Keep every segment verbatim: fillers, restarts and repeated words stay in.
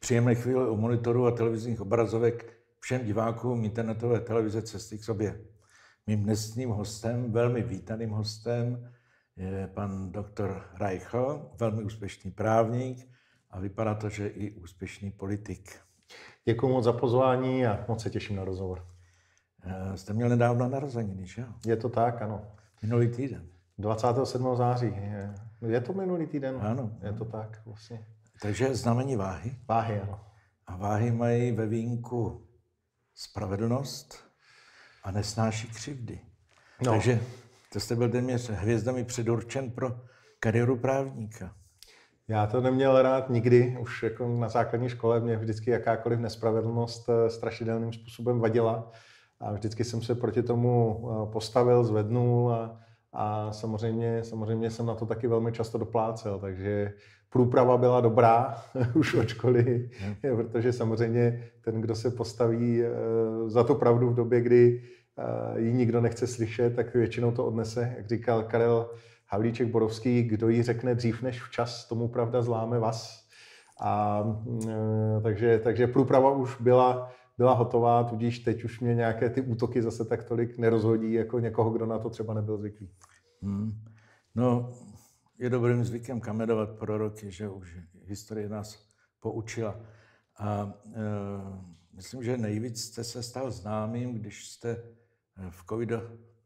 Příjemné chvíle u monitoru a televizních obrazovek všem divákům internetové televize Cesty k sobě. Mým dnesním hostem, velmi vítaným hostem, je pan doktor Reichl, velmi úspěšný právník a vypadá to, že i úspěšný politik. Děkuji moc za pozvání a moc se těším na rozhovor. Jste měl nedávno narozeniny, že jo? Je to tak, ano. Minulý týden. dvacátého sedmého září. Je to minulý týden? Ano. Je to tak, vlastně. Takže znamení váhy. Váhy, ano. A váhy mají ve vínku spravedlnost a nesnáší křivdy. No. Takže to jste byl téměř hvězdami předurčen pro kariéru právníka. Já to neměl rád nikdy. Už jako na základní škole mě vždycky jakákoliv nespravedlnost strašidelným způsobem vadila. A vždycky jsem se proti tomu postavil, zvednul a, a samozřejmě, samozřejmě jsem na to taky velmi často doplácel. Takže průprava byla dobrá už od školy, hmm. protože samozřejmě ten, kdo se postaví za tu pravdu v době, kdy ji nikdo nechce slyšet, tak většinou to odnese. Jak říkal Karel Havlíček Borovský, kdo jí řekne dřív než včas, tomu pravda zláme vás. A, takže, takže průprava už byla, byla hotová, tudíž teď už mě nějaké ty útoky zase tak tolik nerozhodí, jako někoho, kdo na to třeba nebyl zvyklý. Hmm. No, je dobrým zvykem kamenovat proroky, že už historie nás poučila. A e, myslím, že nejvíc jste se stal známým, když jste v covido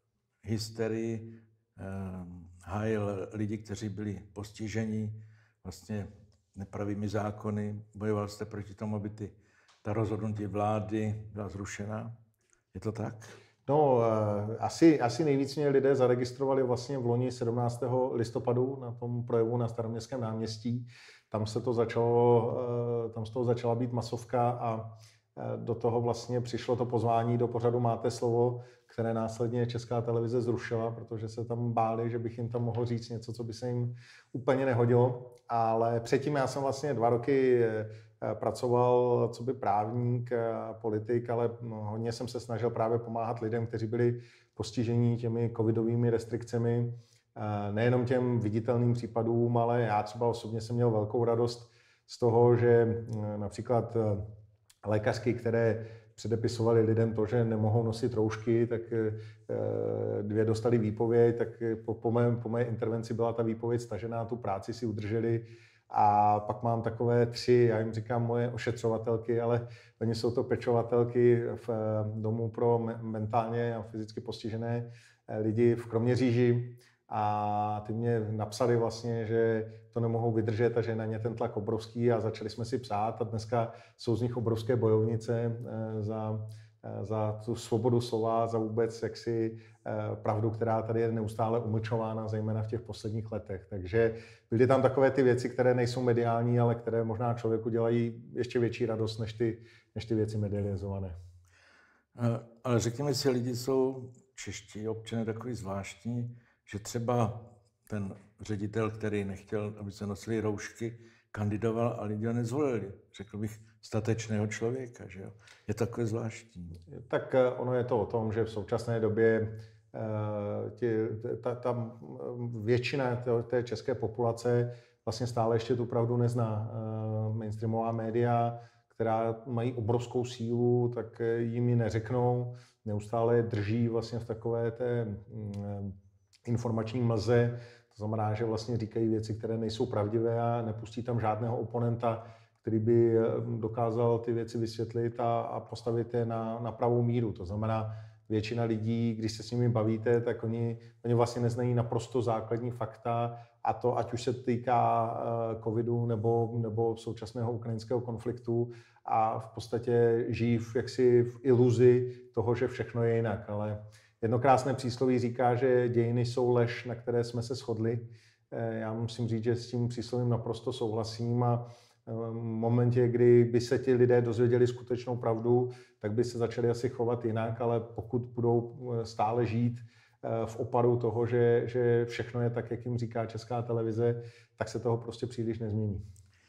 hysterii e, hájil lidi, kteří byli postiženi vlastně nepravými zákony. Bojoval jste proti tomu, aby ty, ta rozhodnutí vlády byla zrušena. Je to tak? No, asi, asi nejvíc mě lidé zaregistrovali vlastně v loni sedmnáctého listopadu na tom projevu na Staroměstském náměstí. Tam se to začalo, tam z toho začala být masovka a do toho vlastně přišlo to pozvání do pořadu Máte slovo, které následně Česká televize zrušila, protože se tam báli, že bych jim tam mohl říct něco, co by se jim úplně nehodilo. Ale předtím já jsem vlastně dva roky pracoval coby právník a politik, ale hodně jsem se snažil právě pomáhat lidem, kteří byli postiženi těmi covidovými restrikcemi. Nejenom těm viditelným případům, ale já třeba osobně jsem měl velkou radost z toho, že například lékařky, které předepisovali lidem to, že nemohou nosit roušky, tak dvě dostali výpověď, tak po, po, mé, po mé intervenci byla ta výpověď stažená, tu práci si udrželi. A pak mám takové tři, já jim říkám moje ošetřovatelky, ale oni jsou to pečovatelky v domu pro mentálně a fyzicky postižené lidi v Kroměříži. A ty mě napsali vlastně, že to nemohou vydržet a že na ně ten tlak obrovský a začali jsme si psát a dneska jsou z nich obrovské bojovnice za, za tu svobodu slova, za vůbec jaksi pravdu, která tady je neustále umlčována, zejména v těch posledních letech. Takže byly tam takové ty věci, které nejsou mediální, ale které možná člověku dělají ještě větší radost než ty, než ty věci medializované. Ale řekněme si, lidi jsou čeští občané takový zvláštní, že třeba ten ředitel, který nechtěl, aby se nosily roušky, kandidoval a lidi ho nezvolili. Řekl bych statečného člověka, že jo? Je to takové zvláštní. Tak ono je to o tom, že v současné době tě, ta, ta většina té české populace vlastně stále ještě tu pravdu nezná. Mainstreamová média, která mají obrovskou sílu, tak jim ji neřeknou. Neustále je drží vlastně v takové té informační mlze. To znamená, že vlastně říkají věci, které nejsou pravdivé a nepustí tam žádného oponenta, který by dokázal ty věci vysvětlit a, a postavit je na, na pravou míru. To znamená, většina lidí, když se s nimi bavíte, tak oni, oni vlastně neznají naprosto základní fakta a to, ať už se týká uh, covidu nebo, nebo současného ukrajinského konfliktu a v podstatě žijí v, jaksi v iluzi toho, že všechno je jinak. Ale jedno krásné přísloví říká, že dějiny jsou lež, na které jsme se shodli. Já musím říct, že s tím příslovím naprosto souhlasím a v momentě, kdy by se ti lidé dozvěděli skutečnou pravdu, tak by se začali asi chovat jinak, ale pokud budou stále žít v opadu toho, že, že všechno je tak, jak jim říká Česká televize, tak se toho prostě příliš nezmění.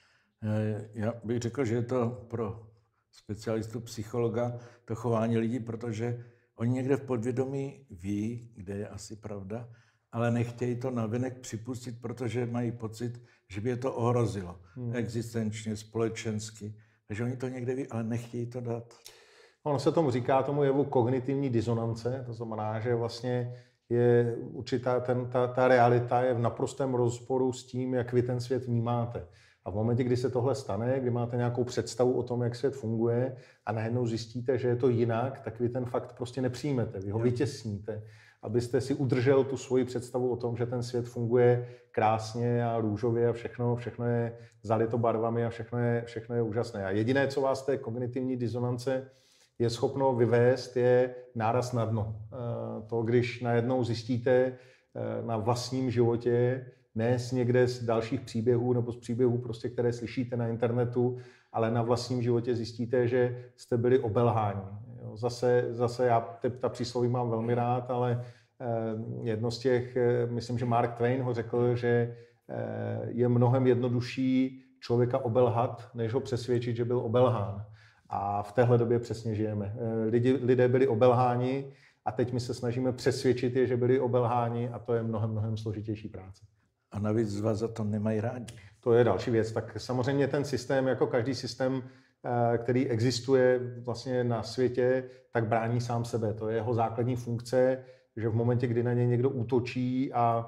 Já bych řekl, že je to pro specialistu psychologa to chování lidí, protože oni někde v podvědomí ví, kde je asi pravda, ale nechtějí to navenek připustit, protože mají pocit, že by je to ohrozilo. Hmm. Existenčně, společensky. Takže oni to někde ví, ale nechtějí to dát. Ono se tomu říká, tomu jevu kognitivní disonance, to znamená, že vlastně je určitá, ten, ta, ta realita je v naprostém rozporu s tím, jak vy ten svět vnímáte. A v momentě, kdy se tohle stane, kdy máte nějakou představu o tom, jak svět funguje a najednou zjistíte, že je to jinak, tak vy ten fakt prostě nepřijmete, vy ho vytěsníte, abyste si udržel tu svoji představu o tom, že ten svět funguje krásně a růžově a všechno, všechno je zalito barvami a všechno je, všechno je úžasné. A jediné, co vás té kognitivní disonance je schopno vyvést, je náraz na dno. To, když najednou zjistíte na vlastním životě, ne z někde z dalších příběhů nebo z příběhů, prostě, které slyšíte na internetu, ale na vlastním životě zjistíte, že jste byli obelháni. Zase, zase já ta přísloví mám velmi rád, ale jedno z těch, myslím, že Mark Twain ho řekl, že je mnohem jednodušší člověka obelhat, než ho přesvědčit, že byl obelhán. A v téhle době přesně žijeme. Lidi, lidé byli obelháni a teď my se snažíme přesvědčit je, že byli obelháni a to je mnohem, mnohem složitější práce. A navíc vás za to nemají rádi. To je další věc. Tak samozřejmě ten systém, jako každý systém, který existuje vlastně na světě, tak brání sám sebe. To je jeho základní funkce, že v momentě, kdy na něj někdo útočí a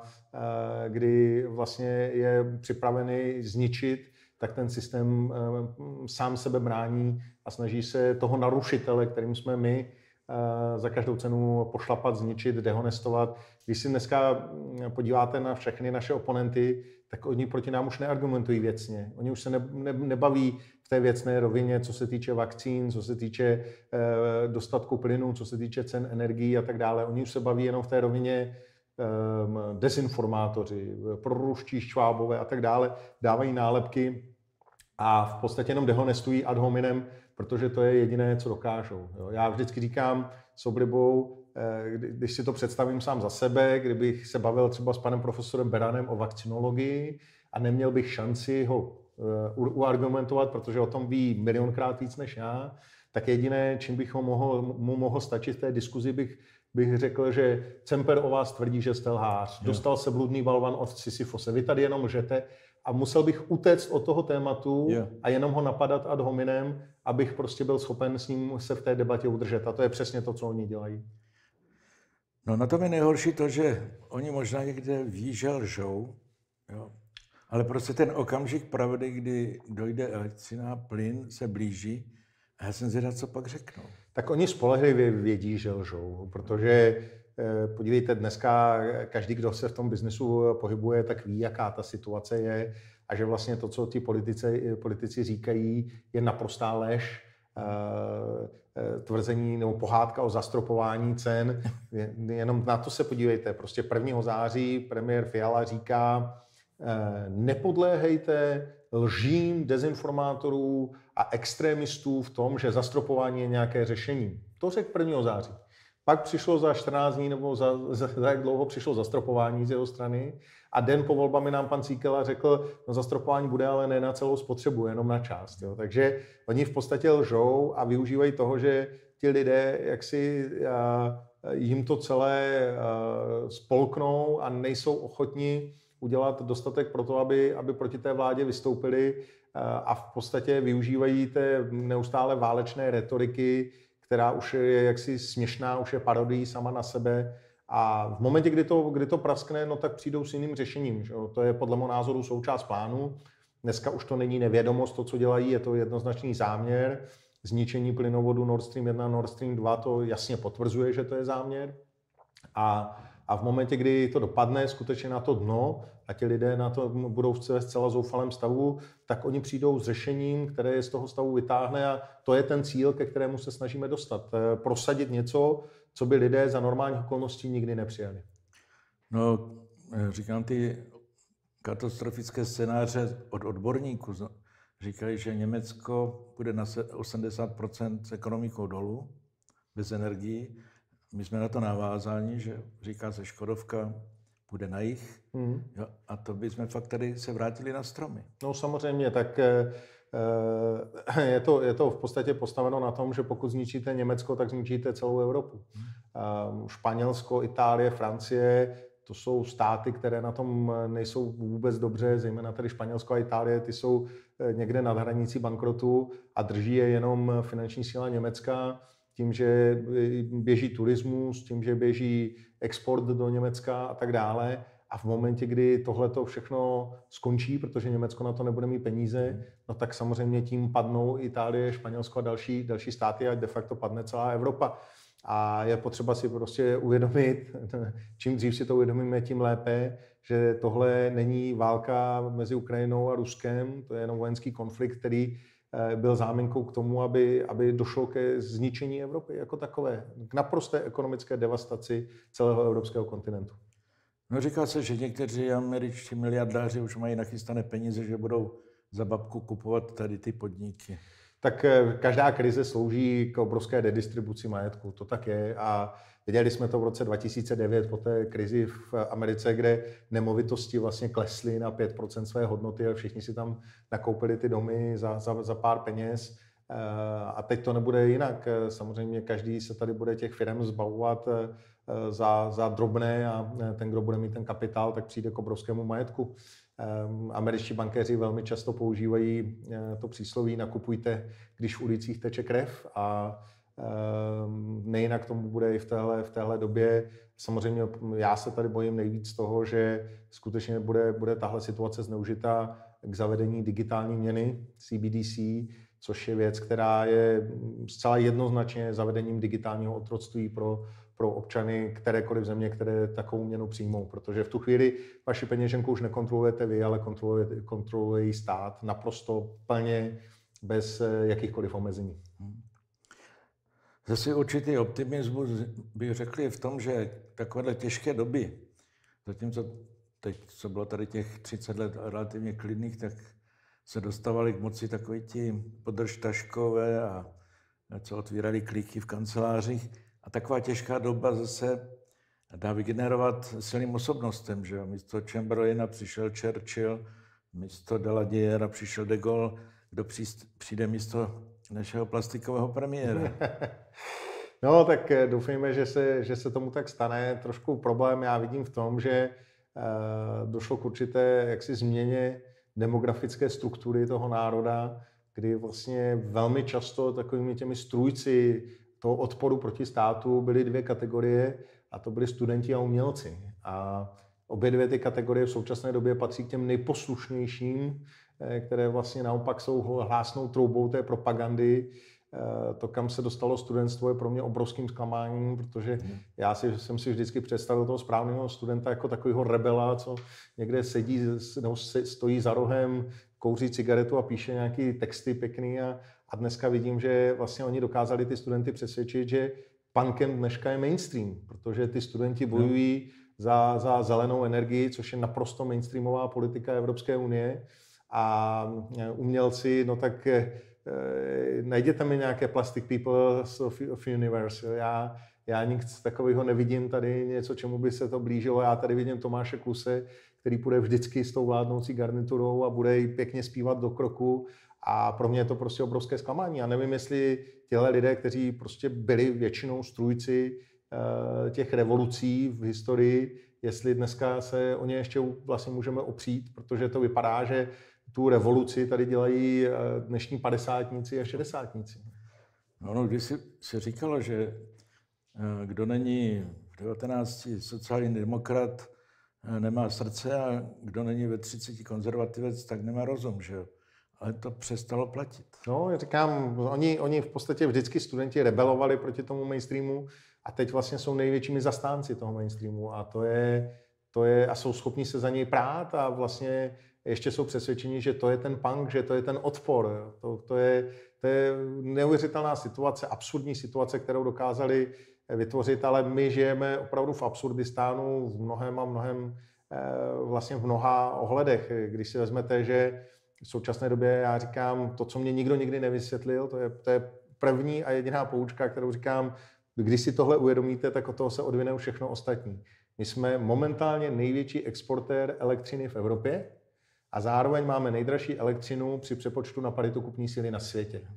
kdy vlastně je připravený zničit, tak ten systém sám sebe brání a snaží se toho narušitele, kterým jsme my, za každou cenu pošlapat, zničit, dehonestovat. Když si dneska podíváte na všechny naše oponenty, tak oni proti nám už neargumentují věcně. Oni už se ne, ne, nebaví v té věcné rovině, co se týče vakcín, co se týče eh, dostatku plynu, co se týče cen energií a tak dále. Oni už se baví jenom v té rovině eh, dezinformátoři, proruští švábové a tak dále. Dávají nálepky a v podstatě jenom dehonestují ad hominem, protože to je jediné, co dokážou. Jo. Já vždycky říkám s oblibou, když si to představím sám za sebe, kdybych se bavil třeba s panem profesorem Beranem o vakcinologii a neměl bych šanci ho uargumentovat, protože o tom ví milionkrát víc než já, tak jediné, čím bych ho mohl, mu mohl stačit v té diskuzi, bych, bych řekl, že Cemper o vás tvrdí, že jste lhář. Jo. Dostal se bludný balvan od Sisyfose. Vy tady jenom lžete. A musel bych utéct od toho tématu yeah. a jenom ho napadat ad hominem, abych prostě byl schopen s ním se v té debatě udržet. A to je přesně to, co oni dělají. No na tom je nejhorší to, že oni možná někde ví, že lžou, jo? Ale prostě ten okamžik pravdy, kdy dojde elektřina, plyn se blíží a já jsem zvědav, co pak řeknou. Tak oni spolehlivě vědí, že lžou, protože podívejte, dneska každý, kdo se v tom biznesu pohybuje, tak ví, jaká ta situace je a že vlastně to, co ti politici, politici říkají, je naprostá lež, tvrzení nebo pohádka o zastropování cen. Jenom na to se podívejte. Prostě prvního září premiér Fiala říká, nepodléhejte lžím dezinformátorů a extrémistů v tom, že zastropování je nějaké řešení. To řekl prvního září. Pak přišlo za čtrnáct dní, nebo za, za, za jak dlouho přišlo zastropování z jeho strany a den po volbami nám pan Síkela řekl, no zastropování bude, ale ne na celou spotřebu, jenom na část. Jo. Takže oni v podstatě lžou a využívají toho, že ti lidé jaksi a, jim to celé a, spolknou a nejsou ochotni udělat dostatek pro to, aby, aby proti té vládě vystoupili a, a v podstatě využívají té neustále válečné retoriky, která už je jaksi směšná, už je parodií sama na sebe. A v momentě, kdy to, kdy to praskne, no tak přijdou s jiným řešením. Že? To je podle mého názoru součást plánu. Dneska už to není nevědomost, to, co dělají, je to jednoznačný záměr. Zničení plynovodu Nord Stream jedna, Nord Stream dva to jasně potvrzuje, že to je záměr. A, a v momentě, kdy to dopadne skutečně na to dno a ti lidé na to budou v zcela zoufalém stavu, tak oni přijdou s řešením, které je z toho stavu vytáhne a to je ten cíl, ke kterému se snažíme dostat. Prosadit něco, co by lidé za normálních okolností nikdy nepřijali. No, říkám, ty katastrofické scénáře od odborníků říkají, že Německo bude na osmdesát procent s ekonomikou dolů, bez energií. My jsme na to navázáni, že říká se Škodovka, bude na jih. Mm. Jo, a to bychom fakt tady se vrátili na stromy. No samozřejmě, tak je to, je to v podstatě postaveno na tom, že pokud zničíte Německo, tak zničíte celou Evropu. Mm. Španělsko, Itálie, Francie, to jsou státy, které na tom nejsou vůbec dobře, zejména tady Španělsko a Itálie, ty jsou někde nad hranicí bankrotu a drží je jenom finanční síla Německa, tím, že běží turismus, tím, že běží export do Německa a tak dále. A v momentě, kdy tohleto všechno skončí, protože Německo na to nebude mít peníze, no tak samozřejmě tím padnou Itálie, Španělsko a další, další státy a de facto padne celá Evropa. A je potřeba si prostě uvědomit, čím dřív si to uvědomíme, tím lépe, že tohle není válka mezi Ukrajinou a Ruskem, to je jenom vojenský konflikt, který byl záminkou k tomu, aby, aby došlo ke zničení Evropy jako takové, k naprosté ekonomické devastaci celého evropského kontinentu. No říká se, že někteří američtí miliardáři už mají nachystané peníze, že budou za babku kupovat tady ty podniky. Tak každá krize slouží k obrovské redistribuci majetku, to tak je a viděli jsme to v roce dva tisíce devět po té krizi v Americe, kde nemovitosti vlastně klesly na pět procent své hodnoty a všichni si tam nakoupili ty domy za, za, za pár peněz. A teď to nebude jinak. Samozřejmě každý se tady bude těch firm zbavovat za, za drobné a ten, kdo bude mít ten kapitál, tak přijde k obrovskému majetku. Američtí bankéři velmi často používají to přísloví nakupujte, když v ulicích teče krev a nejinak tomu bude i v téhle, v téhle době. Samozřejmě já se tady bojím nejvíc toho, že skutečně bude, bude tahle situace zneužita k zavedení digitální měny C B D C, což je věc, která je zcela jednoznačně zavedením digitálního otroctví pro, pro občany kterékoliv země, které takovou měnu přijmou. Protože v tu chvíli vaši peněženku už nekontrolujete vy, ale kontroluje, kontroluje ji stát naprosto plně bez jakýchkoliv omezení. Zase určitý optimismus bych řekl je v tom, že takovéhle těžké doby, zatímco teď, co bylo tady těch třicet let relativně klidných, tak se dostávali k moci takoví ti podržtaškové a co otvírali klíky v kancelářích. A taková těžká doba zase dá vygenerovat silným osobnostem, že jo. Místo Chamberlaina přišel Churchill, místo Daladiera přišel de Gaulle, kdo přijde místo našeho plastikového premiéra. No, tak doufejme, že se, že se tomu tak stane. Trošku problém já vidím v tom, že uh, došlo k určité jaksi změně demografické struktury toho národa, kdy vlastně velmi často takovými těmi strůjci toho odporu proti státu byly dvě kategorie a to byli studenti a umělci. A obě dvě ty kategorie v současné době patří k těm nejposlušnějším, které vlastně naopak jsou hlásnou troubou té propagandy. To, kam se dostalo studentstvo, je pro mě obrovským zklamáním, protože já si, jsem si vždycky představil toho správného studenta jako takového rebela, co někde sedí nebo stojí za rohem, kouří cigaretu a píše nějaký texty pěkný a, a dneska vidím, že vlastně oni dokázali ty studenty přesvědčit, že punkem dneška je mainstream, protože ty studenti bojují za, za zelenou energii, což je naprosto mainstreamová politika Evropské unie a umělci, no tak najděte mi nějaké Plastic People of, of Universe. Já, já nic takového nevidím tady, něco, čemu by se to blížilo. Já tady vidím Tomáše Kluse, který půjde vždycky s tou vládnoucí garniturou a bude jí pěkně zpívat do kroku. A pro mě je to prostě obrovské zklamání. Já nevím, jestli těhle lidé, kteří prostě byli většinou strůjci těch revolucí v historii, jestli dneska se o ně ještě vlastně můžeme opřít, protože to vypadá, že tu revoluci tady dělají dnešní padesátníci a šedesátníci. No, no, když si, si říkalo, že kdo není v devatenácti sociální demokrat, nemá srdce a kdo není ve třiceti konzervativec, tak nemá rozum, že jo? Ale to přestalo platit. No, já říkám, oni, oni v podstatě vždycky studenti rebelovali proti tomu mainstreamu a teď vlastně jsou největšími zastánci toho mainstreamu a to je, to je a jsou schopni se za něj prát a vlastně ještě jsou přesvědčeni, že to je ten punk, že to je ten odpor. To, to, je, to je neuvěřitelná situace, absurdní situace, kterou dokázali vytvořit, ale my žijeme opravdu v absurdistánu v mnohem a mnohem, vlastně v mnoha ohledech. Když si vezmete, že v současné době já říkám, to, co mě nikdo nikdy nevysvětlil, to je, to je první a jediná poučka, kterou říkám, když si tohle uvědomíte, tak od toho se odvine všechno ostatní. My jsme momentálně největší exportér elektřiny v Evropě, a zároveň máme nejdražší elektřinu při přepočtu na paritu kupní síly na světě.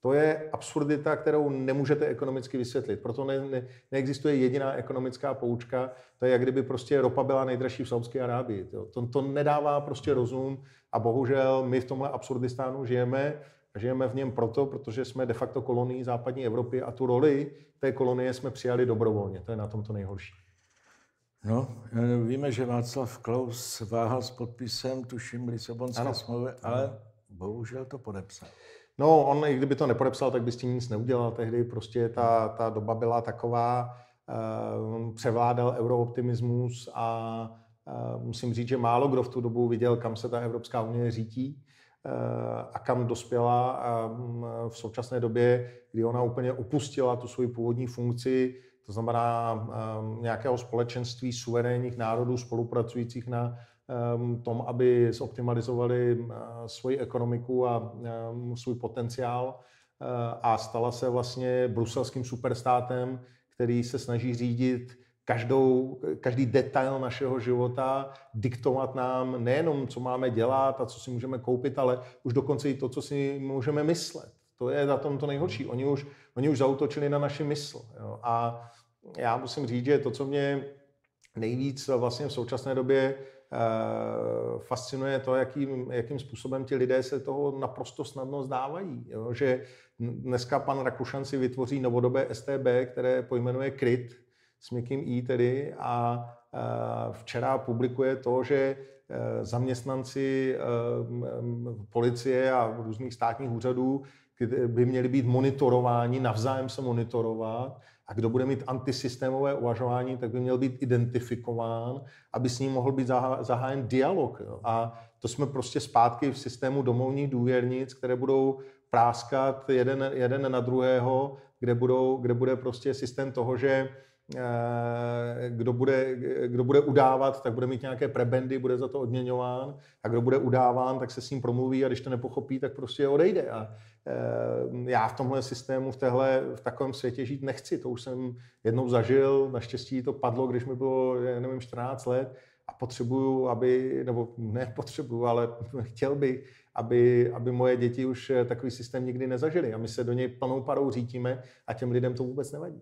To je absurdita, kterou nemůžete ekonomicky vysvětlit. Proto ne, ne, neexistuje jediná ekonomická poučka. To je, jak kdyby prostě ropa byla nejdražší v Saúdské Arábii. To, to nedává prostě rozum a bohužel my v tomhle absurdistánu žijeme. Žijeme v něm proto, protože jsme de facto kolonií západní Evropy a tu roli té kolonie jsme přijali dobrovolně. To je na tom to nejhorší. No, víme, že Václav Klaus váhal s podpisem, tuším, Lisabonské smlouvy, ale bohužel to podepsal. No, on i kdyby to nepodepsal, tak by s tím nic neudělal. Tehdy prostě ta, ta doba byla taková, uh, převládal eurooptimismus a uh, musím říct, že málo kdo v tu dobu viděl, kam se ta Evropská unie řítí uh, a kam dospěla a um, v současné době, kdy ona úplně opustila tu svoji původní funkci, to znamená um, nějakého společenství suverénních národů spolupracujících na um, tom, aby zoptimalizovali uh, svoji ekonomiku a um, svůj potenciál uh, a stala se vlastně bruselským superstátem, který se snaží řídit každou, každý detail našeho života, diktovat nám nejenom, co máme dělat a co si můžeme koupit, ale už dokonce i to, co si můžeme myslet. To je na tom to nejhorší. Oni už, oni už zaútočili na naši mysl. Jo. A já musím říct, že to, co mě nejvíc vlastně v současné době e, fascinuje, to, jakým, jakým způsobem ti lidé se toho naprosto snadno zdávají. Jo. Že dneska pan Rakušan si vytvoří novodobé S T B, které pojmenuje KRIT, s měkkým I tedy, a e, včera publikuje to, že zaměstnanci e, policie a různých státních úřadů by měli být monitorováni, navzájem se monitorovat, a kdo bude mít antisystémové uvažování, tak by měl být identifikován, aby s ním mohl být zahájen dialog. Jo. A to jsme prostě zpátky v systému domovních důvěrnic, které budou práskat jeden, jeden na druhého, kde, budou, kde bude prostě systém toho, že Kdo bude, kdo bude udávat, tak bude mít nějaké prebendy, bude za to odměňován, a kdo bude udáván, tak se s ním promluví, a když to nepochopí, tak prostě odejde. A já v tomhle systému, v, téhle, v takovém světě žít nechci. To už jsem jednou zažil, naštěstí to padlo, když mi bylo, nevím, čtrnáct let, a potřebuju, aby, nebo ne potřebuju, ale chtěl bych, aby, aby moje děti už takový systém nikdy nezažili. A my se do něj plnou parou řítíme a těm lidem to vůbec nevadí.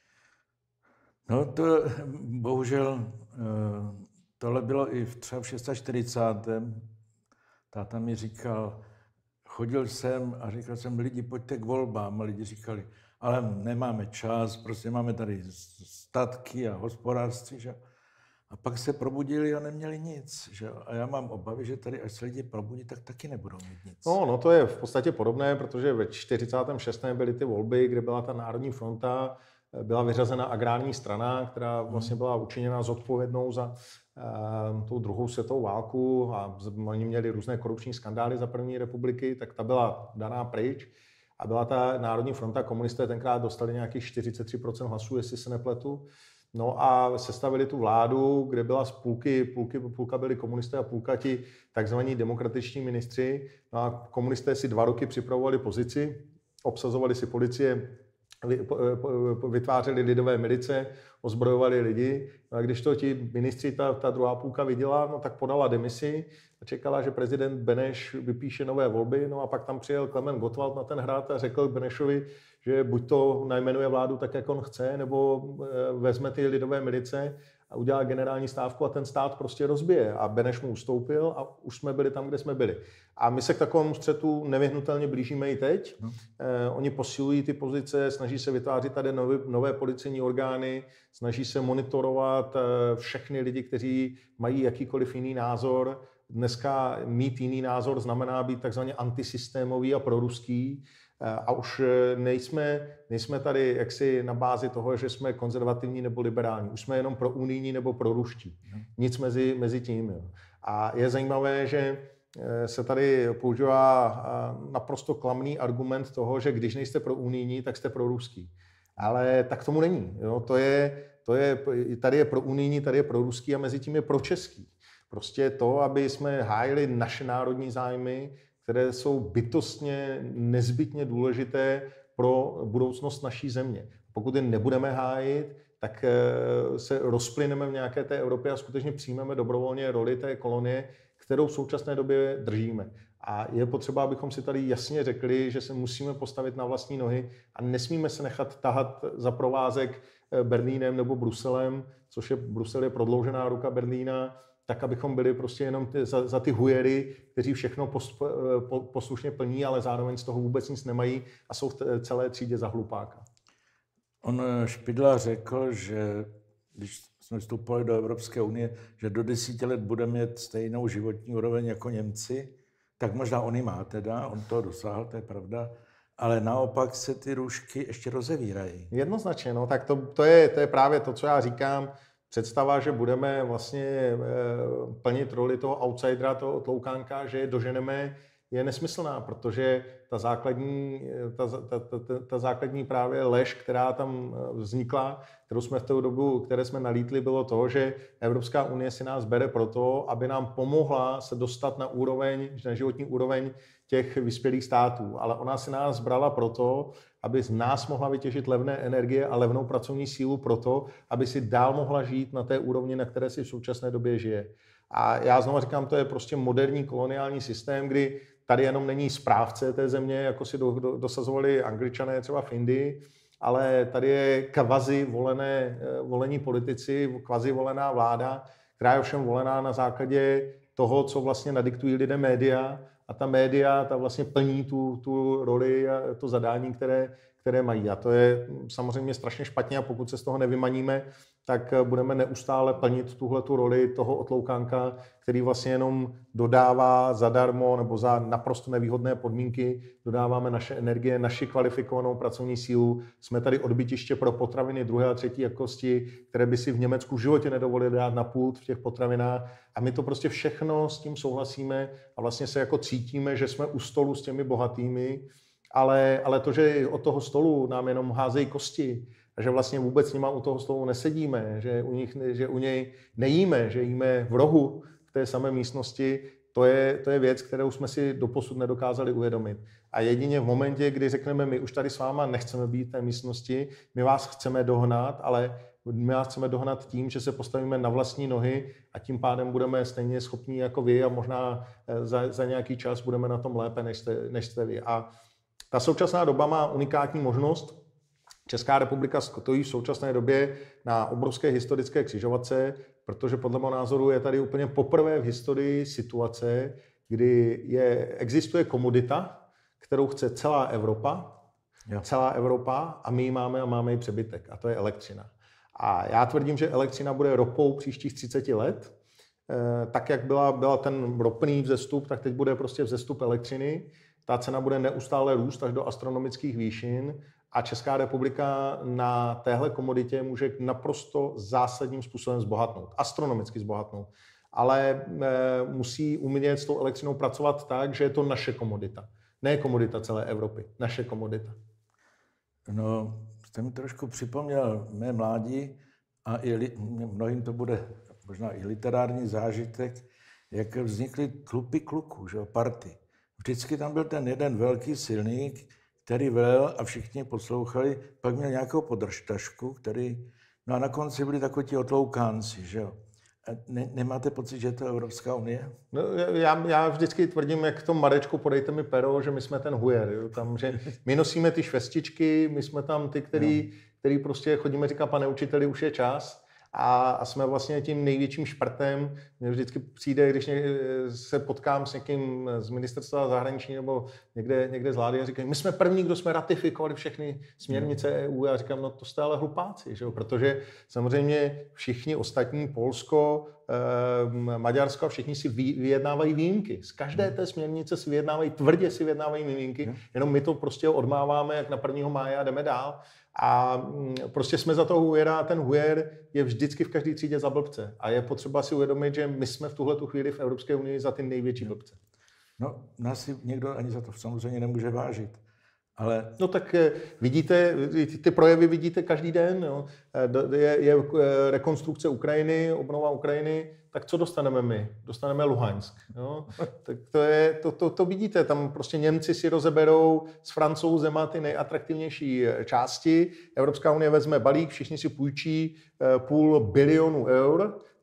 No to bohužel tohle bylo i v třeba v čtyřicátém Táta mi říkal, chodil jsem a říkal jsem, lidi, pojďte k volbám. A lidi říkali, ale nemáme čas, prostě máme tady statky a hospodářství. Že? A pak se probudili a neměli nic. Že? A já mám obavy, že tady, až se lidi probudí, tak taky nebudou mít nic. No, no to je v podstatě podobné, protože ve čtyřicátém šestém byly ty volby, kde byla ta Národní fronta, byla vyřazena agrární strana, která vlastně byla učiněna zodpovědnou za uh, tou druhou světovou válku, a oni měli různé korupční skandály za první republiky, tak ta byla daná pryč. A byla ta Národní fronta, komunisté tenkrát dostali nějakých čtyřicet tři procent hlasů, jestli se nepletu. No a sestavili tu vládu, kde byla z půlky, půlky, půlka byli komunisté a půlka ti takzvaní demokratičtí ministři. No a komunisté si dva roky připravovali pozici, obsazovali si policie, vytvářeli lidové milice, ozbrojovali lidi. No a když to ti ministři, ta, ta druhá půlka viděla, no tak podala demisi a čekala, že prezident Beneš vypíše nové volby. No a pak tam přijel Klement Gottwald na ten hrad a řekl Benešovi, že buď to najmenuje vládu tak, jak on chce, nebo vezme ty lidové milice a udělá generální stávku a ten stát prostě rozbije. A Beneš mu ustoupil a už jsme byli tam, kde jsme byli. A my se k takovému střetu nevyhnutelně blížíme i teď. No. Eh, oni posilují ty pozice, snaží se vytvářet tady nové, nové policejní orgány, snaží se monitorovat eh, všechny lidi, kteří mají jakýkoliv jiný názor. Dneska mít jiný názor znamená být takzvaně antisystémový a proruský. A už nejsme, nejsme tady jaksi na bázi toho, že jsme konzervativní nebo liberální. Už jsme jenom pro unijní nebo pro ruští. Nic mezi, mezi tím. Jo. A je zajímavé, že se tady používá naprosto klamný argument toho, že když nejste pro unijní, tak jste pro ruský. Ale tak tomu není. Jo. To je, to je, tady je pro unijní, tady je pro ruský a mezi tím je pro český. Prostě to, aby jsme hájili naše národní zájmy, které jsou bytostně nezbytně důležité pro budoucnost naší země. Pokud je nebudeme hájit, tak se rozplyneme v nějaké té Evropě a skutečně přijmeme dobrovolně roli té kolonie, kterou v současné době držíme. A je potřeba, abychom si tady jasně řekli, že se musíme postavit na vlastní nohy a nesmíme se nechat tahat za provázek Berlínem nebo Bruselem, což je Brusel je prodloužená ruka Berlína, tak abychom byli prostě jenom ty, za, za ty hujery, kteří všechno pos, po, poslušně plní, ale zároveň z toho vůbec nic nemají a jsou v celé třídě za hlupáka. On Špidla řekl, že když jsme vstupovali do Evropské unie, že do desíti let budeme mít stejnou životní úroveň jako Němci, tak možná on ji má teda, on toho dosáhl, to je pravda, ale naopak se ty růžky ještě rozevírají. Jednoznačně, no, tak to, to, je, to je právě to, co já říkám. Představa, že budeme vlastně e, plnit roli toho outsidera, toho otloukánka, že je doženeme, je nesmyslná, protože ta základní, ta, ta, ta, ta základní právě lež, která tam vznikla, kterou jsme v té dobu, které jsme nalítli, bylo to, že Evropská unie si nás bere proto, aby nám pomohla se dostat na úroveň, na životní úroveň těch vyspělých států. Ale ona si nás brala proto, aby z nás mohla vytěžit levné energie a levnou pracovní sílu proto, aby si dál mohla žít na té úrovni, na které si v současné době žije. A já znovu říkám, to je prostě moderní koloniální systém, kdy tady jenom není správce té země, jako si do, do, dosazovali Angličané třeba v Indii, ale tady je kvazi volené, volení politici, kvazi volená vláda, která je ovšem volená na základě toho, co vlastně nadiktují lidem média, a ta média ta vlastně plní tu, tu roli a to zadání, které, které mají. A to je samozřejmě strašně špatně a pokud se z toho nevymaníme, tak budeme neustále plnit tuhletu roli toho otloukánka, který vlastně jenom dodává zadarmo nebo za naprosto nevýhodné podmínky, dodáváme naše energie, naši kvalifikovanou pracovní sílu. Jsme tady odbytiště pro potraviny druhé a třetí jakosti, které by si v Německu v životě nedovolili dát na pult v těch potravinách. A my to prostě všechno s tím souhlasíme a vlastně se jako cítíme, že jsme u stolu s těmi bohatými, ale, ale to, že od toho stolu nám jenom házejí kosti, a že vlastně vůbec s nima u toho stolu nesedíme, že u, nich, že u něj nejíme, že jíme v rohu v té samé místnosti, to je, to je věc, kterou jsme si doposud nedokázali uvědomit. A jedině v momentě, kdy řekneme, my už tady s váma nechceme být v té místnosti, my vás chceme dohnat, ale my vás chceme dohnat tím, že se postavíme na vlastní nohy a tím pádem budeme stejně schopní jako vy a možná za, za nějaký čas budeme na tom lépe, než jste, než jste vy. A ta současná doba má unikátní možnost. Česká republika stojí v současné době na obrovské historické křižovatce, protože podle mého názoru je tady úplně poprvé v historii situace, kdy je, existuje komodita, kterou chce celá Evropa, jo. celá Evropa a my ji máme a máme ji přebytek a to je elektřina. A já tvrdím, že elektřina bude ropou příštích třicet let. Tak, jak byla, byla ten ropný vzestup, tak teď bude prostě vzestup elektřiny. Ta cena bude neustále růst až do astronomických výšin a Česká republika na téhle komoditě může naprosto zásadním způsobem zbohatnout, astronomicky zbohatnout. Ale e, musí umět s tou elektřinou pracovat tak, že je to naše komodita. Ne komodita celé Evropy, naše komodita. No, jste mi trošku připomněl mé mládí a i li, mnohým to bude možná i literární zážitek, jak vznikly klupy kluků, že jo, party. Vždycky tam byl ten jeden velký silník, který velel a všichni poslouchali, pak měl nějakou podržtašku, který, no a na konci byli takoví ti otloukánci, že jo. Ne, nemáte pocit, že je to Evropská unie? No, já, já vždycky tvrdím, jak v tom Marečku podejte mi pero, že my jsme ten hujer. Jo? Tam, že my nosíme ty švestičky, my jsme tam ty, který, no. který prostě chodíme říkat, pane učiteli, už je čas. A, a jsme vlastně tím největším šprtem. Mně vždycky přijde, když ně, se potkám s někým z ministerstva zahraničí nebo někde, někde z vlády a říkají, my jsme první, kdo jsme ratifikovali všechny směrnice E U. A já říkám, no to jste ale hlupáci, že jo? Protože samozřejmě všichni ostatní, Polsko, eh, Maďarsko, všichni si vyjednávají výjimky. Z každé té směrnice si vyjednávají, tvrdě si vyjednávají výjimky, jenom my to prostě odmáváme jak na prvního máje a jdeme dál. A prostě jsme za toho hujera a ten hujer je vždycky v každé třídě za blbce. A je potřeba si uvědomit, že my jsme v tuhletu chvíli v Evropské unii za ty největší blbce. No, nás si někdo ani za to samozřejmě nemůže vážit. Ale... No tak vidíte, ty projevy vidíte každý den. Jo. Je, je rekonstrukce Ukrajiny, obnova Ukrajiny, tak co dostaneme my? Dostaneme Luhansk. Jo. Tak to, je, to, to, to vidíte, tam prostě Němci si rozeberou s Francouzema ty nejatraktivnější části. Evropská unie vezme balík, všichni si půjčí půl bilionu eur,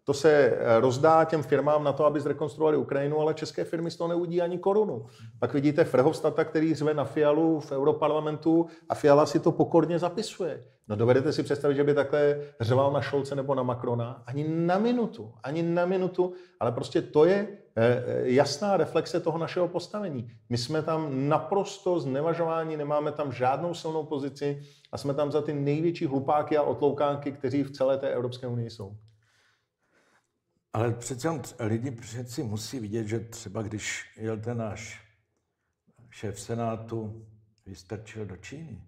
to se rozdá těm firmám na to, aby zrekonstruovali Ukrajinu, ale české firmy z toho neudí ani korunu. Pak vidíte Verhofstadta, který řve na Fialu v Europarlamentu a Fiala si to pokorně zapisuje. No dovedete si představit, že by takhle řval na Scholze nebo na Macrona? Ani na minutu, ani na minutu, ale prostě to je jasná reflexe toho našeho postavení. My jsme tam naprosto znevažováni, nemáme tam žádnou silnou pozici a jsme tam za ty největší hlupáky a otloukánky, kteří v celé té Evropské unii jsou. Ale přece lidi přeci musí vidět, že třeba když jel ten náš šéf Senátu, vystrčil do Číny,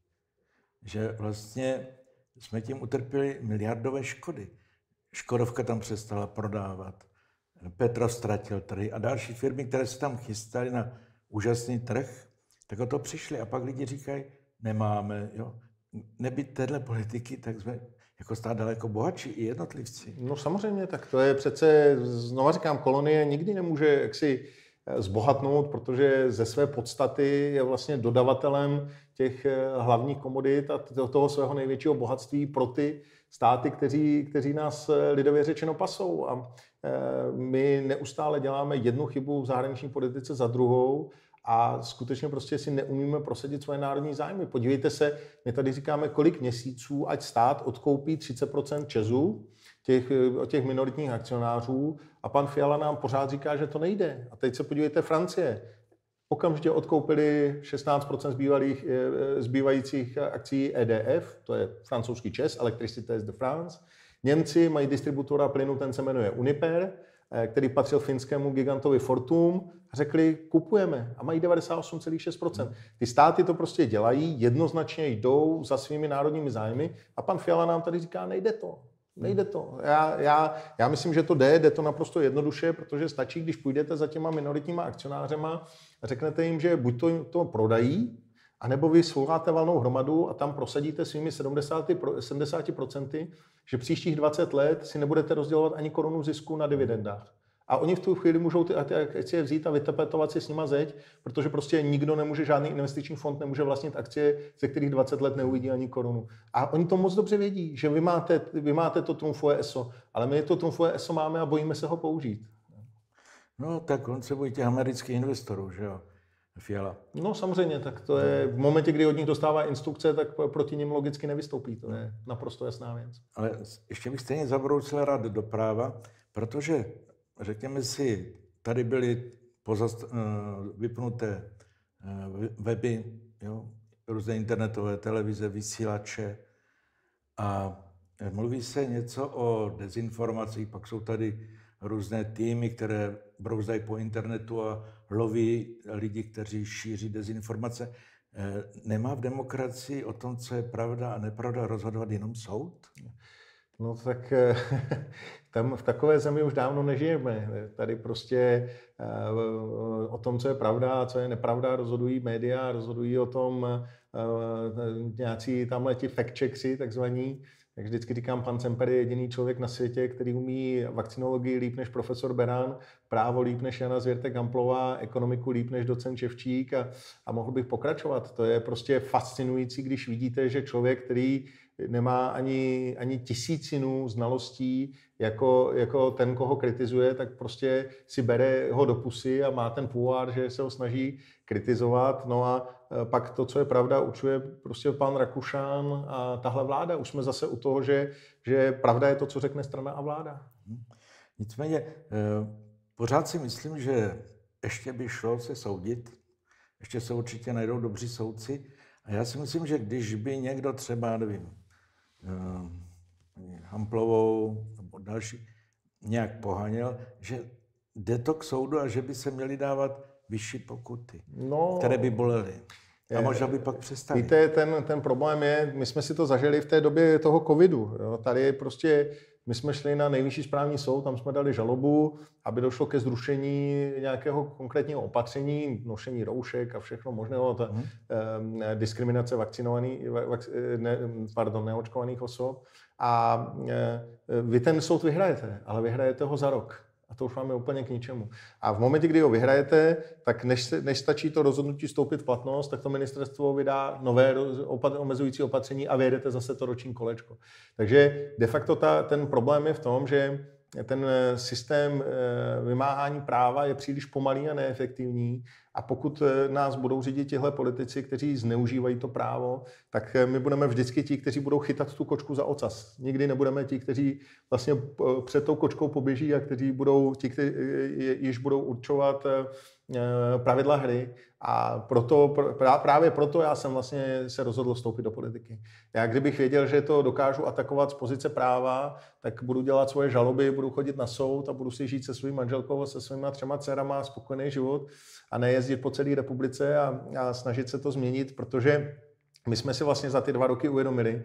že vlastně jsme tím utrpěli miliardové škody. Škodovka tam přestala prodávat, Petrov ztratil trhy a další firmy, které se tam chystaly na úžasný trh, tak o to přišli. A pak lidi říkají, nemáme, jo. Nebýt téhle politiky, tak jsme jako stát daleko bohatší i jednotlivci. No samozřejmě, tak to je přece, znova říkám, kolonie nikdy nemůže jaksi zbohatnout, protože ze své podstaty je vlastně dodavatelem těch hlavních komodit a toho svého největšího bohatství pro ty státy, kteří, kteří nás lidově řečeno pasou. A my neustále děláme jednu chybu v zahraniční politice za druhou a skutečně prostě si neumíme prosadit svoje národní zájmy. Podívejte se, my tady říkáme, kolik měsíců, ať stát odkoupí třicet procent ČEZu, těch, od těch minoritních akcionářů a pan Fiala nám pořád říká, že to nejde. A teď se podívejte, Francie. Okamžitě odkoupili šestnáct procent zbývalých, zbývajících akcí E D F, to je francouzský ČEZ, Electricités de France. Němci mají distributora plynu, ten se jmenuje Uniper, který patřil finskému gigantovi Fortum, a řekli, kupujeme a mají devadesát osm celá šest procent. Ty státy to prostě dělají, jednoznačně jdou za svými národními zájmy a pan Fiala nám tady říká, nejde to. Nejde to. Já, já, já myslím, že to jde, jde to naprosto jednoduše, protože stačí, když půjdete za těma minoritníma akcionářema a řeknete jim, že buď to, to prodají, anebo vy svoláte valnou hromadu a tam prosadíte svými sedmdesáti procenty, že příštích dvacet let si nebudete rozdělovat ani korunu zisku na dividendách. A oni v tu chvíli můžou ty akcie vzít a vytapetovat si s nima zeď, protože prostě nikdo nemůže, žádný investiční fond nemůže vlastnit akcie, ze kterých dvacet let neuvidí ani korunu. A oni to moc dobře vědí, že vy máte, vy máte to trumfové eso, ale my to trumfové eso máme a bojíme se ho použít. No tak on se bojí těch amerických investorů, že jo, Fiala. No samozřejmě, tak to je, v momentě, kdy od nich dostává instrukce, tak proti nim logicky nevystoupí, to je naprosto jasná věc. Ale ještě bych stejně zabroucil rád do práva, protože řekněme si, tady byly pozast, vypnuté weby, jo, různé internetové televize, vysílače a mluví se něco o dezinformacích, pak jsou tady různé týmy, které brouzdají po internetu a loví lidi, kteří šíří dezinformace. Nemá v demokracii o tom, co je pravda a nepravda, rozhodovat jenom soud? No tak tam v takové zemi už dávno nežijeme. Tady prostě o tom, co je pravda a co je nepravda, rozhodují média, rozhodují o tom nějací tamhle ti fact-checkři, takzvaní. Jak vždycky říkám, pan Semper je jediný člověk na světě, který umí vakcinologii líp než profesor Beran, právo líp než Jana Zvěrtek-Gamplová, ekonomiku líp než docent Ševčík a, a mohl bych pokračovat. To je prostě fascinující, když vidíte, že člověk, který nemá ani, ani tisícinu znalostí jako, jako ten, koho kritizuje, tak prostě si bere ho do pusy a má ten půvár, že se ho snaží kritizovat. No a pak to, co je pravda, učuje prostě pan Rakušan a tahle vláda. Už jsme zase u toho, že, že pravda je to, co řekne strana a vláda. Nicméně pořád si myslím, že ještě by šlo se soudit, ještě se určitě najdou dobří soudci a já si myslím, že když by někdo třeba, nevím, Hamplovou nebo další nějak poháněl, že jde to k soudu a že by se měly dávat vyšší pokuty, no, které by bolely. A možná by pak přestali. Víte, ten, ten problém je, my jsme si to zažili v té době toho covidu. Jo. Tady prostě my jsme šli na nejvyšší správní soud, tam jsme dali žalobu, aby došlo ke zrušení nějakého konkrétního opatření, nošení roušek a všechno možného, ta, hmm. eh, diskriminace vakcinovaných, vak, ne, pardon, neočkovaných osob. A eh, vy ten soud vyhrajete, ale vyhrajete ho za rok. A to už vám je úplně k ničemu. A v momentě, kdy ho vyhrajete, tak než, se, než stačí to rozhodnutí vstoupit v platnost, tak to ministerstvo vydá nové opat, omezující opatření a vyjedete zase to roční kolečko. Takže de facto ta, ten problém je v tom, že ten systém vymáhání práva je příliš pomalý a neefektivní. A pokud nás budou řídit tihle politici, kteří zneužívají to právo, tak my budeme vždycky ti, kteří budou chytat tu kočku za ocas. Nikdy nebudeme ti, kteří vlastně před tou kočkou poběží a kteří budou ti, kteří již budou určovat pravidla hry. A proto, právě proto já jsem vlastně se rozhodl vstoupit do politiky. Já kdybych věděl, že to dokážu atakovat z pozice práva, tak budu dělat svoje žaloby, budu chodit na soud a budu si žít se svým manželkou a se svýma třema dcerama spokojený život a nejezdit po celé republice a, a snažit se to změnit, protože my jsme si vlastně za ty dva roky uvědomili,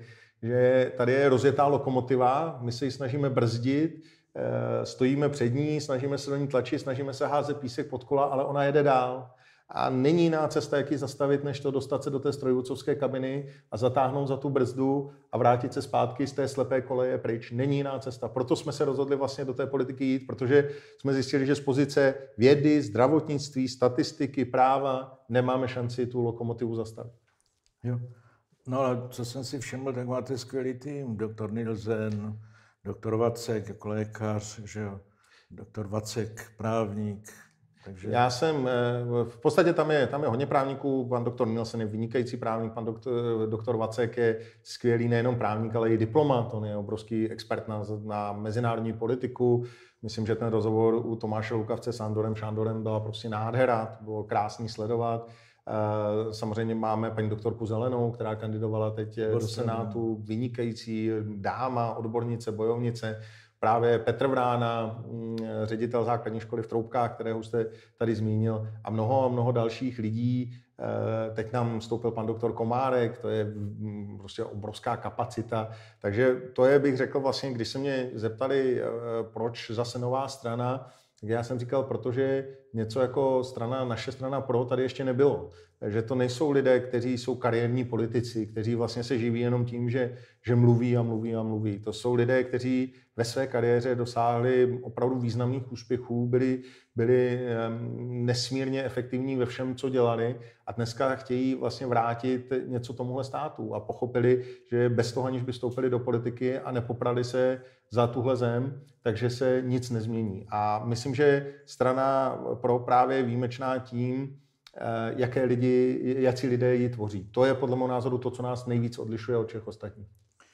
že tady je rozjetá lokomotiva, my se ji snažíme brzdit, stojíme před ní, snažíme se do ní tlačit, snažíme se házet písek pod kola, ale ona jede dál. A není jiná cesta, jak ji zastavit, než to dostat se do té strojvůdcovské kabiny a zatáhnout za tu brzdu a vrátit se zpátky z té slepé koleje pryč. Není jiná cesta. Proto jsme se rozhodli vlastně do té politiky jít, protože jsme zjistili, že z pozice vědy, zdravotnictví, statistiky, práva nemáme šanci tu lokomotivu zastavit. Jo. No ale co jsem si všiml, tak máte skvělý tým. Doktor Nilsen, doktor Vacek jako lékař, že jo? Doktor Vacek, právník. Takže... Já jsem, v podstatě tam je, tam je hodně právníků, pan doktor Nilsen je vynikající právník, pan doktor, doktor Vacek je skvělý nejenom právník, ale i diplomat, on je obrovský expert na, na mezinárodní politiku. Myslím, že ten rozhovor u Tomáše Lukavce s Andorem Šándorem byla prostě nádhera, to bylo krásný sledovat. Samozřejmě máme paní doktorku Zelenou, která kandidovala teď do Senátu, vynikající dáma, odbornice, bojovnice. Právě Petr Vrána, ředitel základní školy v Troubkách, kterého jste tady zmínil, a mnoho a mnoho dalších lidí. Teď nám vstoupil pan doktor Komárek, to je prostě obrovská kapacita. Takže to je, bych řekl vlastně, když se mě zeptali, proč zase nová strana, tak já jsem říkal, protože něco jako strana, naše strana Pro tady ještě nebylo. Že to nejsou lidé, kteří jsou kariérní politici, kteří vlastně se živí jenom tím, že, že mluví a mluví a mluví. To jsou lidé, kteří ve své kariéře dosáhli opravdu významných úspěchů, byli, byli nesmírně efektivní ve všem, co dělali a dneska chtějí vlastně vrátit něco tomuhle státu a pochopili, že bez toho, aniž by vstoupili do politiky a nepoprali se za tuhle zem, takže se nic nezmění. A myslím, že strana Pro právě je výjimečná tím, jaké lidi, jací lidé ji tvoří. To je podle mého názoru to, co nás nejvíc odlišuje od všech ostatních.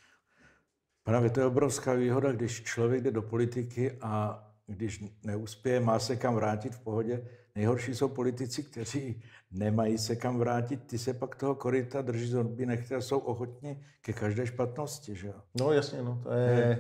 Právě to je obrovská výhoda, když člověk jde do politiky a když neuspěje, má se kam vrátit v pohodě. Nejhorší jsou politici, kteří nemají se kam vrátit, ty se pak toho koryta drží zombie nechty a jsou ochotní ke každé špatnosti. Že? No jasně, no, to je...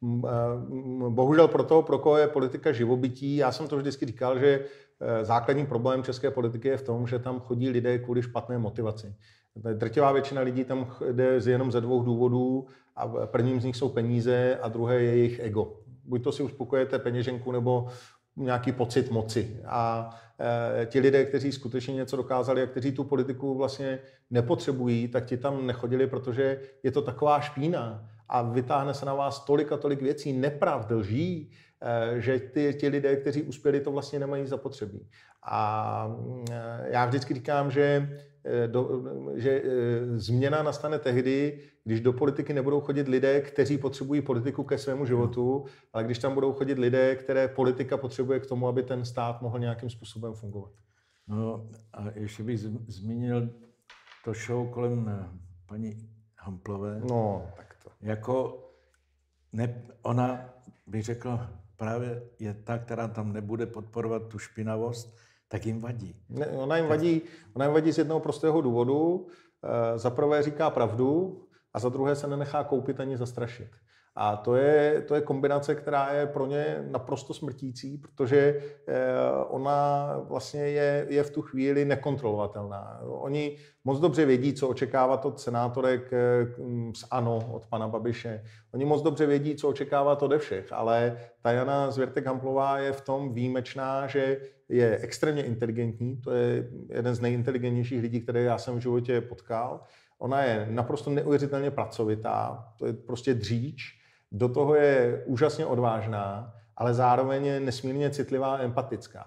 Bohužel pro toho, pro koho je politika živobytí, já jsem to vždycky říkal, že základní problém české politiky je v tom, že tam chodí lidé kvůli špatné motivaci. Drtivá většina lidí tam jde jenom ze dvou důvodů a prvním z nich jsou peníze a druhé je jejich ego. Buď to si uspokojete peněženku nebo nějaký pocit moci. A e, ti lidé, kteří skutečně něco dokázali a kteří tu politiku vlastně nepotřebují, tak ti tam nechodili, protože je to taková špína a vytáhne se na vás tolik a tolik věcí, nepravd, lží, e, že ty, ti lidé, kteří uspěli, to vlastně nemají zapotřebí. A e, já vždycky říkám, že Do, že změna nastane tehdy, když do politiky nebudou chodit lidé, kteří potřebují politiku ke svému životu, ale když tam budou chodit lidé, které politika potřebuje k tomu, aby ten stát mohl nějakým způsobem fungovat. No a ještě bych zmínil to show kolem paní Hamplové. No, tak to. Jako ne, ona, bych řekl, právě je ta, která tam nebude podporovat tu špinavost, tak jim vadí. Ne, ona, jim vadí ona jim vadí z jednoho prostého důvodu. E, za prvé říká pravdu a za druhé se nenechá koupit ani zastrašit. A to je, to je kombinace, která je pro ně naprosto smrtící, protože e, ona vlastně je, je v tu chvíli nekontrolovatelná. Oni moc dobře vědí, co očekávat od senátorek z ANO, od pana Babiše. Oni moc dobře vědí, co očekávat ode všech, ale ta Jana Zvěrtek-Hamplová je v tom výjimečná, že je extrémně inteligentní, to je jeden z nejinteligentnějších lidí, které já jsem v životě potkal. Ona je naprosto neuvěřitelně pracovitá, to je prostě dříč, do toho je úžasně odvážná, ale zároveň je nesmírně citlivá a empatická.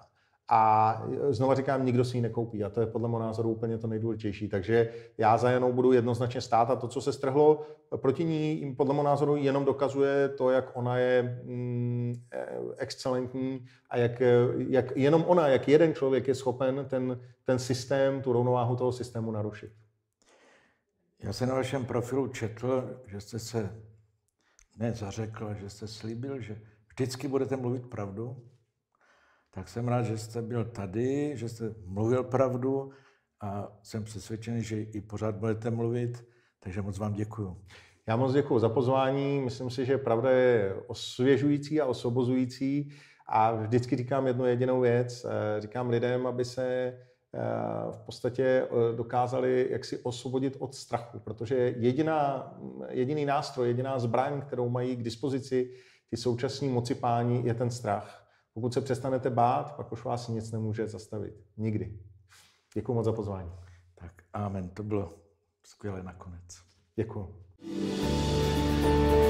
A znova říkám, nikdo si ji nekoupí a to je podle mého názoru úplně to nejdůležitější. Takže já za Janou budu jednoznačně stát a to, co se strhlo proti ní, podle mého názoru jenom dokazuje to, jak ona je mm, excelentní a jak, jak jenom ona, jak jeden člověk je schopen ten, ten systém, tu rovnováhu toho systému narušit. Já jsem na vašem profilu četl, že jste se nezařekl, že jste slíbil, že vždycky budete mluvit pravdu. Tak jsem rád, že jste byl tady, že jste mluvil pravdu a jsem přesvědčený, že i pořád budete mluvit, takže moc vám děkuju. Já moc děkuju za pozvání, myslím si, že pravda je osvěžující a osvobozující a vždycky říkám jednu jedinou věc, říkám lidem, aby se v podstatě dokázali jaksi osvobodit od strachu, protože jediná, jediný nástroj, jediná zbraň, kterou mají k dispozici ty současní mocipáni, je ten strach. Pokud se přestanete bát, pak už vás nic nemůže zastavit. Nikdy. Děkuji moc za pozvání. Tak amen, to bylo skvělé nakonec. Děkuji.